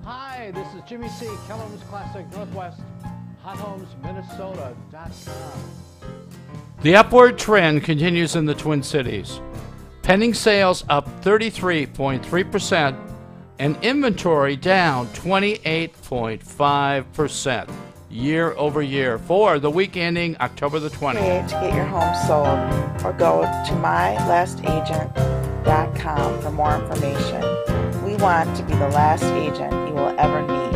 Hi, this is Jimmy C. Keller Homes Classic Northwest, HotHomesMinnesota.com. The upward trend continues in the Twin Cities. Pending sales up 33.3% and inventory down 28.5% year over year for the week ending October the 20th. To get your home sold, or go to mylastagent.com for more information. We want to be the last agent you will ever need.